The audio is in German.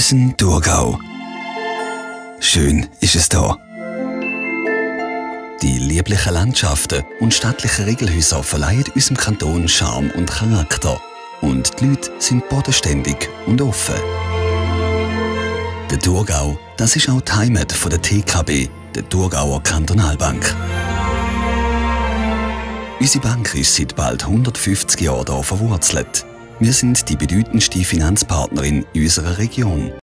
Büssen, Thurgau. Schön ist es da. Die lieblichen Landschaften und stattlichen Regelhäuser verleihen unserem Kanton Charme und Charakter. Und die Leute sind bodenständig und offen. Der Thurgau, das ist auch die Heimat der TKB, der Thurgauer Kantonalbank. Unsere Bank ist seit bald 150 Jahren hier verwurzelt. Wir sind die bedeutendste Finanzpartnerin in unserer Region.